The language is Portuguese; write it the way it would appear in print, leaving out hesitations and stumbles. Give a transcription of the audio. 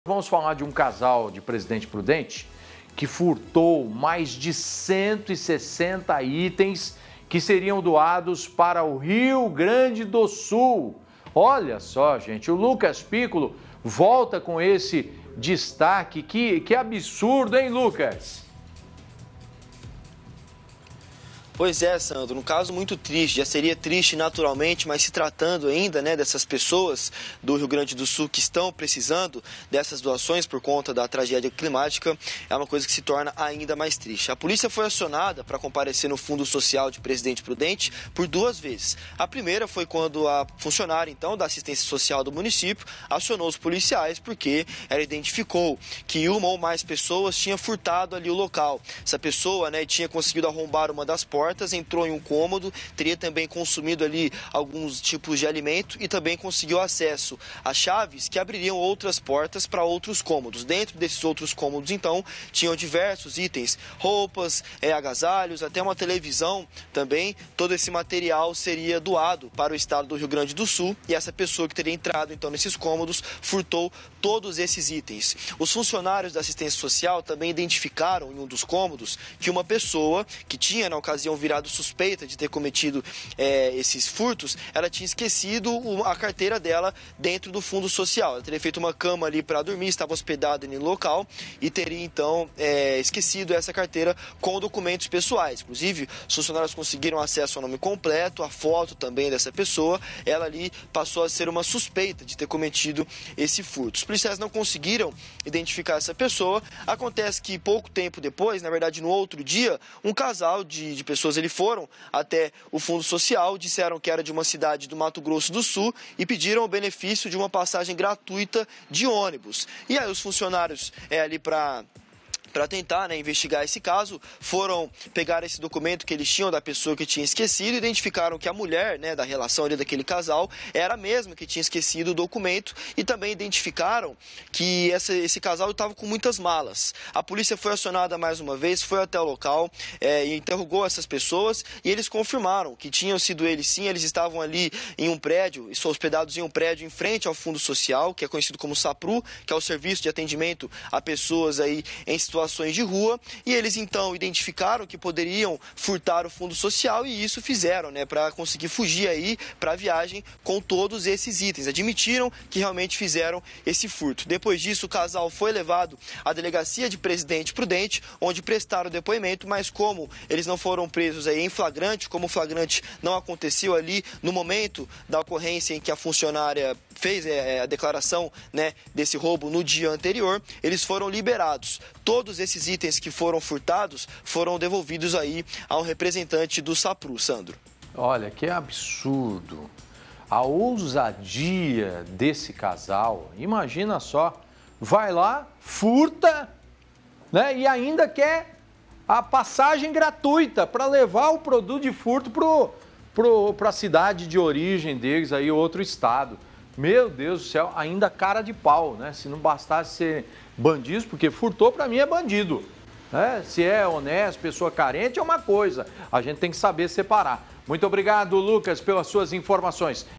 Vamos falar de um casal de Presidente Prudente que furtou mais de 160 itens que seriam doados para o Rio Grande do Sul. Olha só, gente, o Lucas Piccolo volta com esse destaque. Que absurdo, hein, Lucas? Pois é, Sandro, um caso muito triste, já seria triste naturalmente, mas se tratando ainda, dessas pessoas do Rio Grande do Sul que estão precisando dessas doações por conta da tragédia climática, é uma coisa que se torna ainda mais triste. A polícia foi acionada para comparecer no Fundo Social de Presidente Prudente por 2 vezes. A primeira foi quando a funcionária, então, da assistência social do município acionou os policiais porque ela identificou que uma ou mais pessoas tinham furtado ali o local. Essa pessoa, tinha conseguido arrombar uma das portas, entrou em um cômodo, teria também consumido ali alguns tipos de alimento e também conseguiu acesso a chaves que abririam outras portas para outros cômodos. Dentro desses outros cômodos, então, tinham diversos itens, roupas, agasalhos, até uma televisão também. Todo esse material seria doado para o estado do Rio Grande do Sul e essa pessoa que teria entrado, então, nesses cômodos, furtou todos esses itens. Os funcionários da assistência social também identificaram em um dos cômodos que uma pessoa que tinha, na ocasião, virado suspeita de ter cometido esses furtos, ela tinha esquecido a carteira dela dentro do fundo social. Ela teria feito uma cama ali para dormir, estava hospedada no local e teria então esquecido essa carteira com documentos pessoais. Inclusive, os funcionários conseguiram acesso ao nome completo, a foto também dessa pessoa. Ela ali passou a ser uma suspeita de ter cometido esse furto. Os policiais não conseguiram identificar essa pessoa. Acontece que pouco tempo depois, na verdade no outro dia, um casal de pessoas eles foram até o Fundo Social, disseram que era de uma cidade do Mato Grosso do Sul e pediram o benefício de uma passagem gratuita de ônibus. E aí os funcionários ali para tentar investigar esse caso, foram pegar esse documento que eles tinham da pessoa que tinha esquecido, identificaram que a mulher, da relação ali daquele casal, era a mesma que tinha esquecido o documento e também identificaram que esse casal estava com muitas malas. A polícia foi acionada mais uma vez, foi até o local e interrogou essas pessoas e eles confirmaram que tinham sido eles sim, eles estavam ali em um prédio, hospedados em um prédio em frente ao Fundo Social, que é conhecido como SAPRU, que é o Serviço de Atendimento a Pessoas aí em situações de rua, e eles então identificaram que poderiam furtar o Fundo Social e isso fizeram, para conseguir fugir aí para a viagem com todos esses itens. Admitiram que realmente fizeram esse furto. Depois disso, o casal foi levado à delegacia de Presidente Prudente, onde prestaram depoimento, mas como eles não foram presos aí em flagrante, como o flagrante não aconteceu ali no momento da ocorrência em que a funcionária fez a declaração, desse roubo no dia anterior, eles foram liberados. Todos esses itens que foram furtados foram devolvidos aí ao representante do SAPRU, Sandro. Olha, que absurdo. A ousadia desse casal, imagina só, vai lá, furta, e ainda quer a passagem gratuita para levar o produto de furto para a cidade de origem deles, aí outro estado. Meu Deus do céu, ainda cara de pau, Se não bastasse ser bandido, porque furtou para mim é bandido. Se é honesto, pessoa carente é uma coisa, a gente tem que saber separar. Muito obrigado, Lucas, pelas suas informações.